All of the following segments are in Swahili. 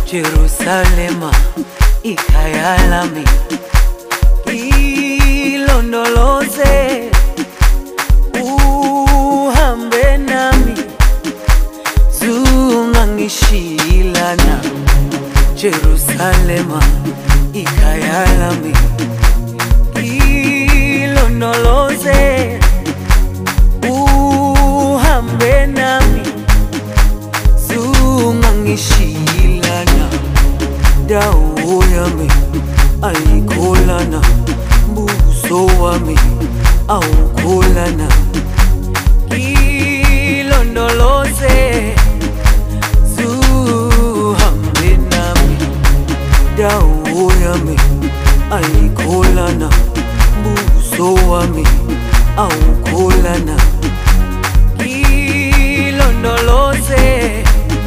Jerusalema ikhaya lami, ilondoloze uhambe nami, zungangishilana. Jerusalema ikhaya lami, ilondoloze uhambe nami, zungangishilana. Dawo yami ayikholana, buso wami awukholana. Ilondoloze zuhambe nami, dawo yami ayikholana, buso wami awukholana. Ilondoloze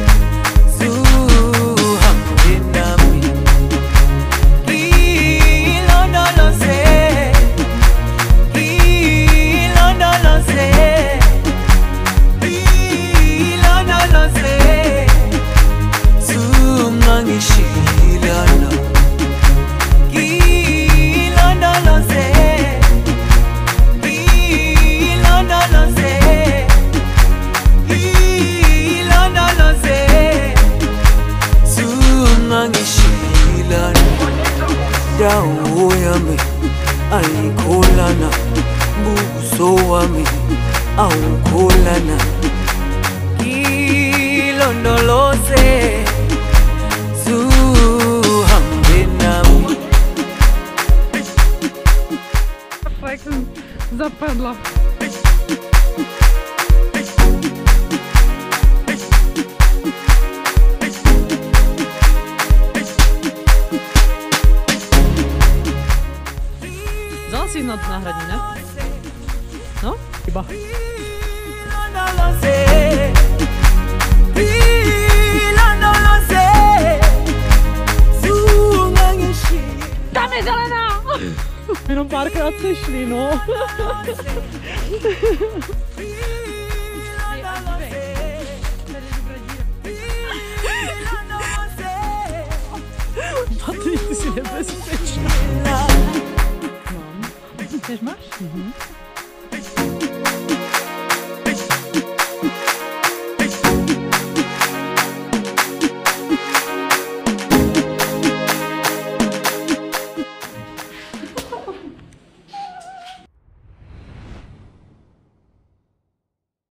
dawo yami ayikholana, buso wami awukholana. Ilondoloze zuhambe nami. Флексом западла. Znala si na náhradní, ne? No? Chyba. Tam je zelená! Jenom párkrát se šli, no. Patrik, ty jsi nebezpečná. Mám. Chceš máš?